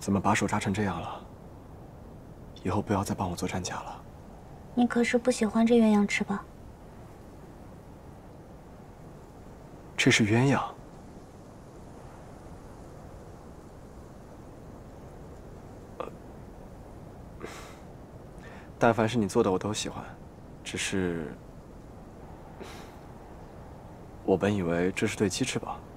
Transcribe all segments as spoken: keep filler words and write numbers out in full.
怎么把手扎成这样了？以后不要再帮我做战甲了。 你可是不喜欢这鸳鸯翅吧？ 这是鸳鸯。呃，但凡是你做的，我都喜欢。只是，我本以为这是对鸡翅膀。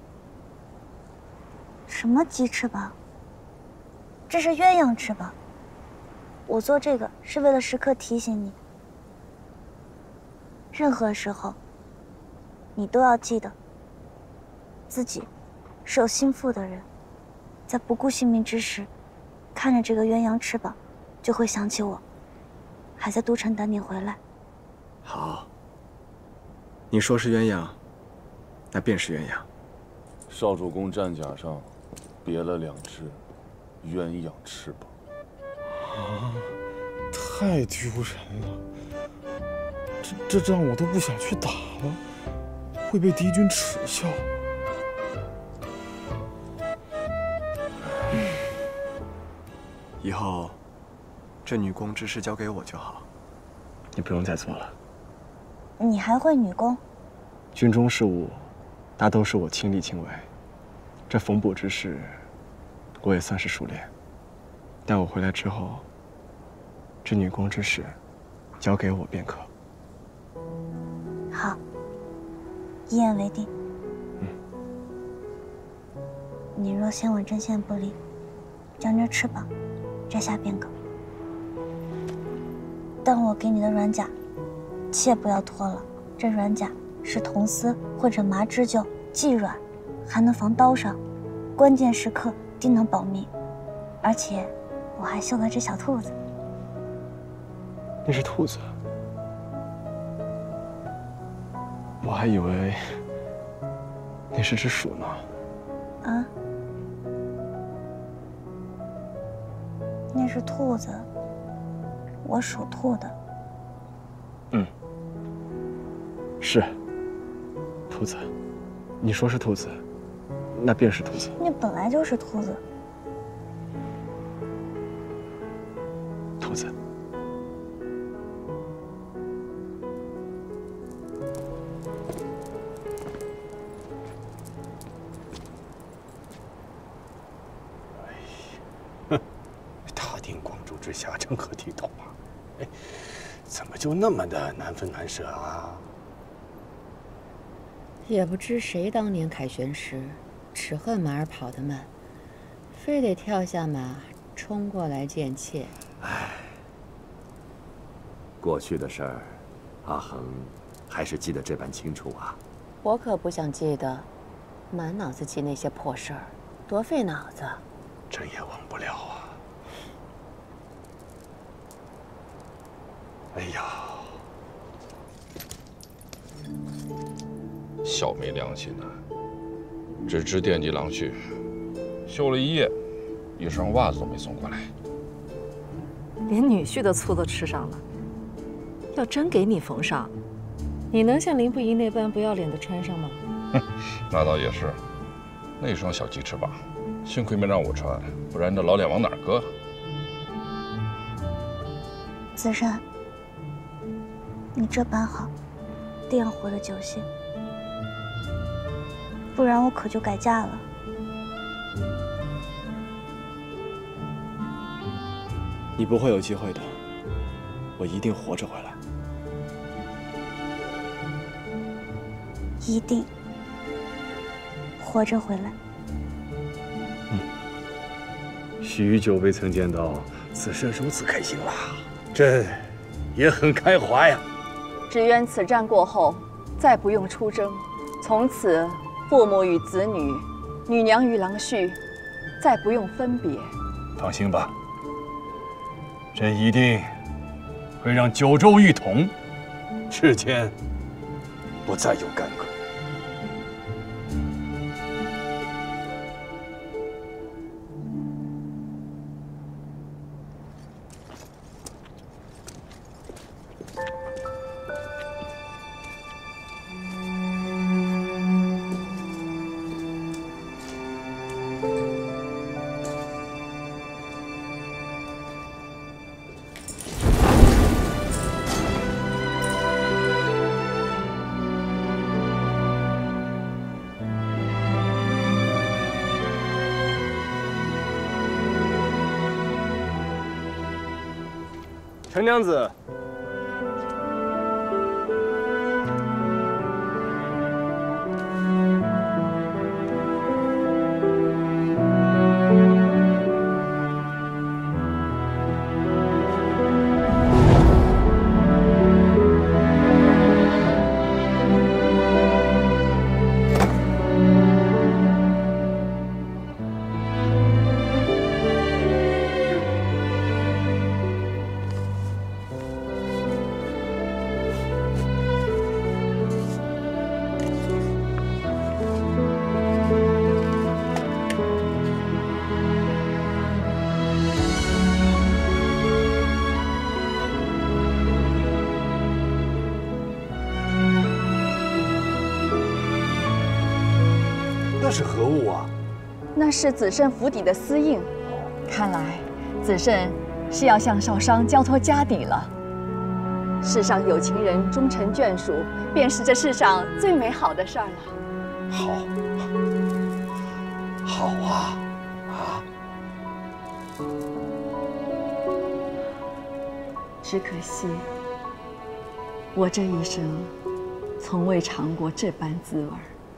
什么鸡翅膀？这是鸳鸯翅膀。我做这个是为了时刻提醒你，任何时候，你都要记得，自己是有心腹的人，在不顾性命之时，看着这个鸳鸯翅膀，就会想起我，还在都城等你回来。 好，你说是鸳鸯，那便是鸳鸯。 少主公战甲上别了两只鸳鸯翅膀。 啊，太丢人了！这这仗我都不想去打了，会被敌军耻笑。 以后，这女工之事交给我就好，你不用再做了。 你还会女工？ 军中事务，大都是我亲力亲为。这缝补之事，我也算是熟练。待我回来之后，这女工之事，交给我便可。 好，一言为定。 嗯。 你若先我针线不离，将这翅膀摘下便可。但我给你的软甲，切不要脱了。这软甲是铜丝或者麻织就，既软，还能防刀伤，关键时刻定能保命。而且，我还绣了只小兔子。 那是兔子，我还以为那是只鼠呢。 啊？那是兔子，我属兔的。 嗯，是兔子。你说是兔子，那便是兔子。 你本来就是兔子。 兔子。 大庭广众之下，成何体统啊！哎，怎么就那么的难分难舍啊？ 也不知谁当年凯旋时，只恨马儿跑得慢，非得跳下马冲过来见妾。 唉，过去的事儿，阿恒还是记得这般清楚啊。 我可不想记得，满脑子记那些破事儿，多费脑子。 这也忘不了啊。哎呀， 小没良心的，只知惦记郎婿，绣了一夜，一双袜子都没送过来。 连女婿的醋都吃上了。要真给你缝上，你能像林不疑那般不要脸的穿上吗？ 哼，那倒也是。那双小鸡翅膀，幸亏没让我穿，不然这老脸往哪儿搁？ 子善，你这般好，定要活得久些，不然我可就改嫁了。 你不会有机会的，我一定活着回来。 一定活着回来。 嗯，许久未曾见到子善如此开心啦，朕也很开怀呀。 只愿此战过后，再不用出征，从此父母与子女，女娘与郎婿，再不用分别。 放心吧，朕一定会让九州一统，世间不再有干戈。 程娘子。 那是何物啊？ 那是子慎府邸的私印，看来子慎是要向少商交托家底了。世上有情人终成眷属，便是这世上最美好的事儿了。 好，好啊，啊！ 只可惜，我这一生从未尝过这般滋味。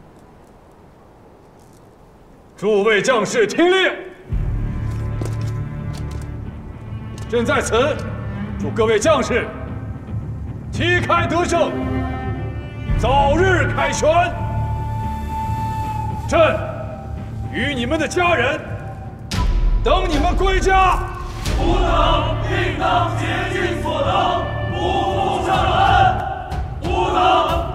诸位将士听令！朕在此祝各位将士旗开得胜，早日凯旋。朕与你们的家人等你们归家。吾等定当竭尽所能，不负圣恩。吾等